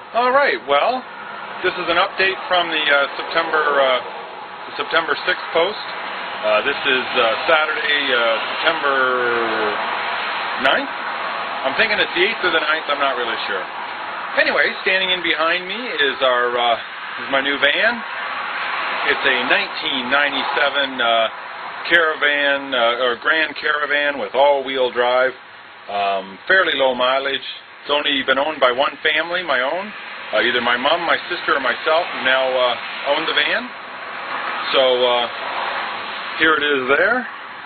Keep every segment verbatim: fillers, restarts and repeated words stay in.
All right. Well, this is an update from the uh, September uh, the September sixth post. Uh, this is uh, Saturday, uh, September ninth. I'm thinking it's the eighth or the ninth. I'm not really sure. Anyway, standing in behind me is our uh, is my new van. It's a nineteen ninety-seven uh, Caravan uh, or Grand Caravan with all-wheel drive. Um, fairly low mileage. It's only been owned by one family, my own. Uh, either my mom, my sister, or myself who now uh, own the van. So uh, here it is there.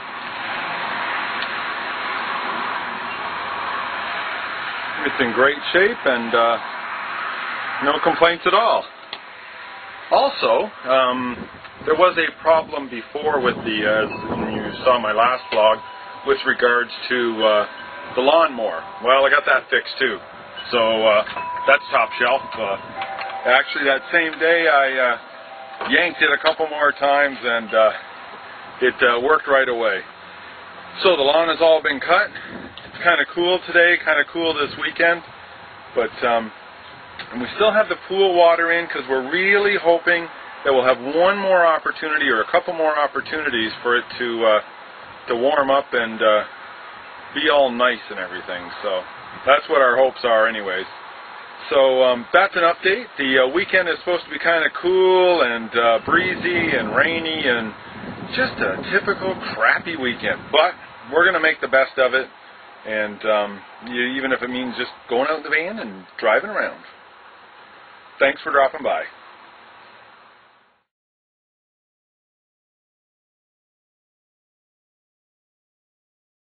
It's in great shape and uh, no complaints at all. Also, um, there was a problem before with the, as you saw my last vlog, with regards to uh, the lawnmower. Well, I got that fixed too. So uh, that's top shelf. Uh, actually, that same day I uh, yanked it a couple more times and uh, it uh, worked right away. So the lawn has all been cut. It's kind of cool today, kind of cool this weekend. But um, and we still have the pool water in because we're really hoping that we'll have one more opportunity or a couple more opportunities for it to uh, to warm up and uh, be all nice and everything. So that's what our hopes are anyways. So um, that's an update. The uh, weekend is supposed to be kind of cool and uh, breezy and rainy and just a typical crappy weekend. But we're going to make the best of it, and um, you, even if it means just going out in the van and driving around. Thanks for dropping by.